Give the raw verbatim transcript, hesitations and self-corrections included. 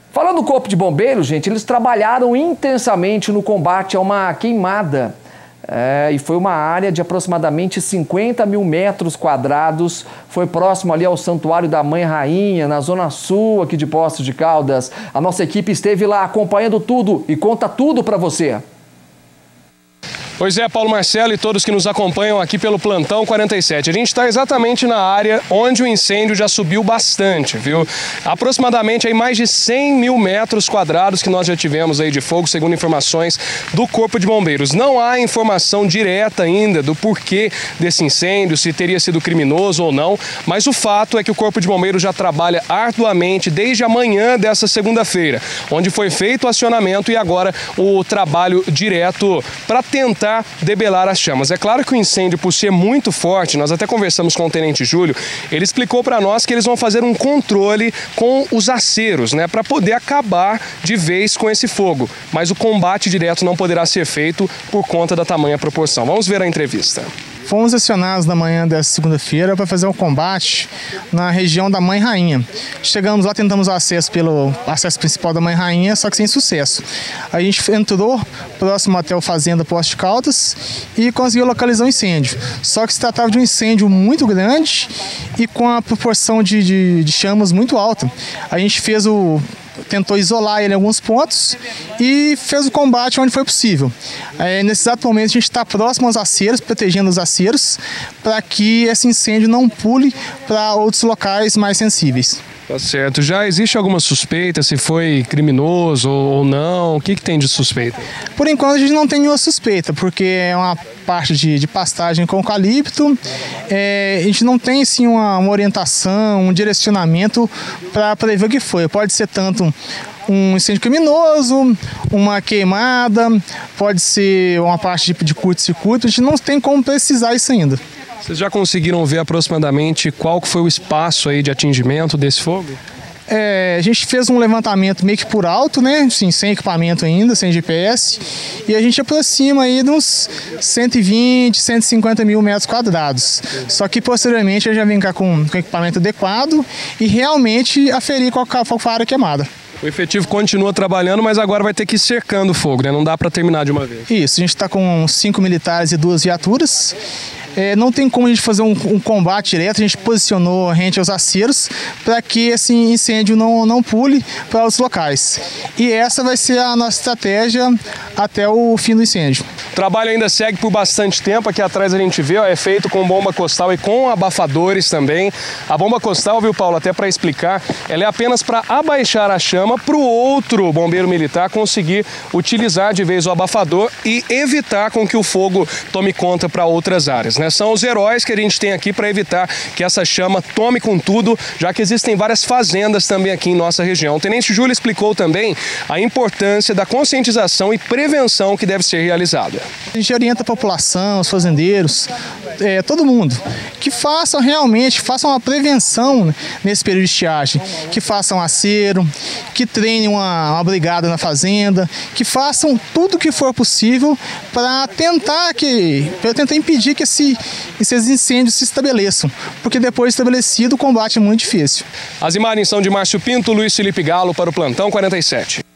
Falando do Corpo de Bombeiros, gente, eles trabalharam intensamente no combate a uma queimada. É, e foi uma área de aproximadamente cinquenta mil metros quadrados. Foi próximo ali ao Santuário da Mãe Rainha, na zona sul aqui de Poços de Caldas. A nossa equipe esteve lá acompanhando tudo e conta tudo para você. Pois é, Paulo Marcelo e todos que nos acompanham aqui pelo Plantão quarenta e sete. A gente está exatamente na área onde o incêndio já subiu bastante, viu? Aproximadamente aí mais de cem mil metros quadrados que nós já tivemos aí de fogo, segundo informações do Corpo de Bombeiros. Não há informação direta ainda do porquê desse incêndio, se teria sido criminoso ou não, mas o fato é que o Corpo de Bombeiros já trabalha arduamente desde a manhã dessa segunda-feira, onde foi feito o acionamento e agora o trabalho direto para tentar debelar as chamas. É claro que o incêndio, por ser muito forte, nós até conversamos com o Tenente Júlio, ele explicou para nós que eles vão fazer um controle com os aceros, né, para poder acabar de vez com esse fogo. Mas o combate direto não poderá ser feito por conta da tamanha proporção. Vamos ver a entrevista. Fomos acionados na manhã dessa segunda-feira para fazer um combate na região da Mãe Rainha. Chegamos lá, tentamos o acesso pelo acesso principal da Mãe Rainha, só que sem sucesso. A gente entrou próximo até o Fazenda Poços de Caldas e conseguiu localizar o incêndio. Só que se tratava de um incêndio muito grande e com a proporção de, de, de chamas muito alta. A gente fez o... tentou isolar ele em alguns pontos e fez o combate onde foi possível. É, nesse exato momento a gente está próximo aos aceros, protegendo os aceros, para que esse incêndio não pule para outros locais mais sensíveis. Tá certo. Já existe alguma suspeita se foi criminoso ou não? O que, que tem de suspeita? Por enquanto a gente não tem nenhuma suspeita, porque é uma parte de, de pastagem com eucalipto. É, a gente não tem assim, uma, uma orientação, um direcionamento para prever o que foi. Pode ser tanto um incêndio criminoso, uma queimada, pode ser uma parte de, de curto-circuito. A gente não tem como precisar isso ainda. Vocês já conseguiram ver aproximadamente qual foi o espaço aí de atingimento desse fogo? É, a gente fez um levantamento meio que por alto, né? Assim, sem equipamento ainda, sem G P S, e a gente aproxima aí de uns cento e vinte, cento e cinquenta mil metros quadrados. Só que posteriormente a gente já vem cá com, com equipamento adequado e realmente aferir qual, qual foi a área queimada. O efetivo continua trabalhando, mas agora vai ter que ir cercando o fogo, né? Não dá para terminar de uma vez. Isso, a gente está com cinco militares e duas viaturas. É, não tem como a gente fazer um, um combate direto, a gente posicionou rente aos aceros para que esse incêndio não, não pule para os locais. E essa vai ser a nossa estratégia até o fim do incêndio. O trabalho ainda segue por bastante tempo. Aqui atrás a gente vê, ó, é feito com bomba costal e com abafadores também. A bomba costal, viu, Paulo, até para explicar, ela é apenas para abaixar a chama para o outro bombeiro militar conseguir utilizar de vez o abafador e evitar com que o fogo tome conta para outras áreas, né? São os heróis que a gente tem aqui para evitar que essa chama tome com tudo, já que existem várias fazendas também aqui em nossa região. O Tenente Júlio explicou também a importância da conscientização e prevenção que deve ser realizada. A gente orienta a população, os fazendeiros, é, todo mundo, que façam realmente, façam uma prevenção nesse período de estiagem, que façam acero, que treinem uma, uma brigada na fazenda, que façam tudo o que for possível para tentar, que, para tentar impedir que esse, esses incêndios se estabeleçam, porque depois de estabelecido o combate é muito difícil. As imagens são de Márcio Pinto, Luiz Felipe Galo para o Plantão quarenta e sete.